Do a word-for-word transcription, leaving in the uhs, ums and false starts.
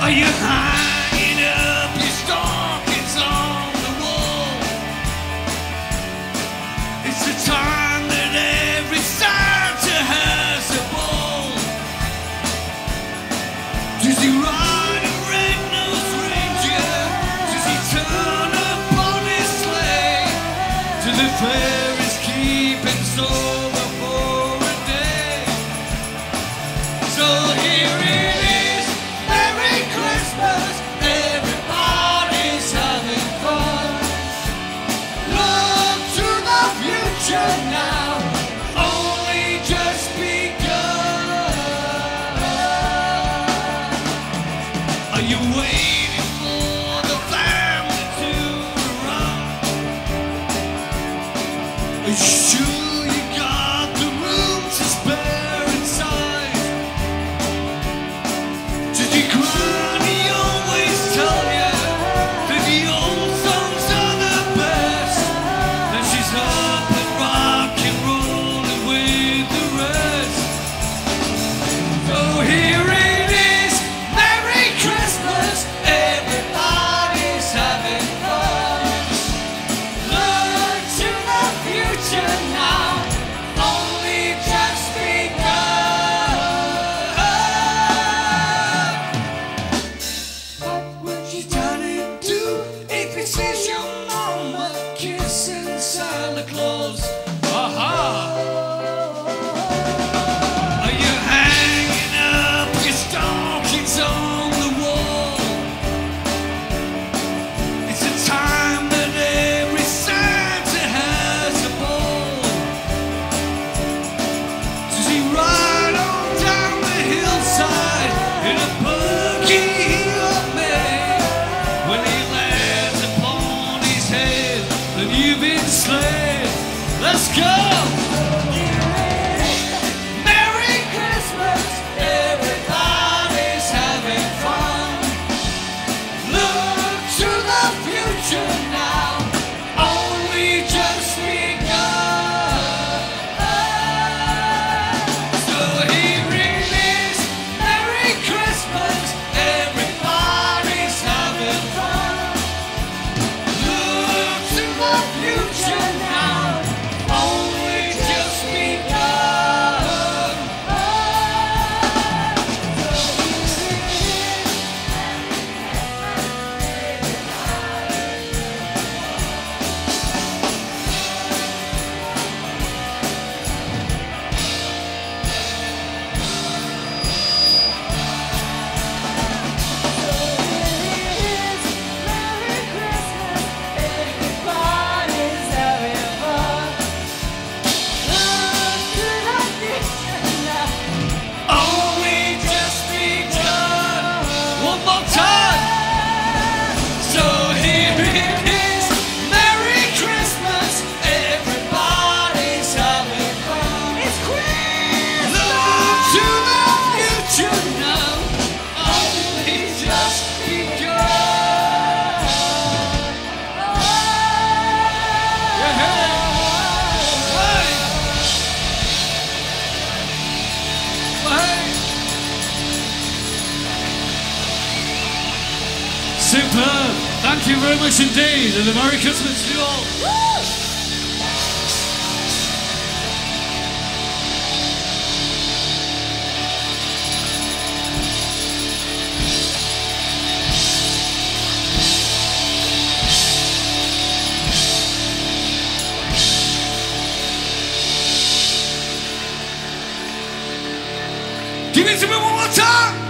Are you hanging up your stockings on the wall? It's the time that every Santa has a ball. Does he ride a red-nosed reindeer? Does he turn upon his sleigh? Do the fairies keep him sober for a day? So here it is, Merry Christmas, everybody's having fun. Look to the future now, only just begun. Are you waiting for the family to arrive? Are you sure you got the room to spare inside? Did you granny always tell you that the old songs are the best? Then she's up and rock and rolling with the rest. So here it is, Merry Christmas, everybody's having fun. Look to the future now, only just begun. What would your daddy do if he sees your mama kissing Santa Claus? Aha! Are you hanging up your stockings on the wall? It's a time that every Santa has a ball. Does he ride on down the hillside in a buggy or May? When he lands upon his head, then you've been slain. Let's go! Merry Christmas, everybody's having fun. Look to the future now, only just begun. So here it is, Merry Christmas, everybody's having fun. Look to the future now, only just begun. Only just begun. One more time. So here it is, Merry Christmas, everybody's having fun. It's Christmas. Look to the future now, only just begun. Yeah. Hey. Hey. Superb. Thank you very much indeed, and a Merry Christmas to you all. Give it to me one more time.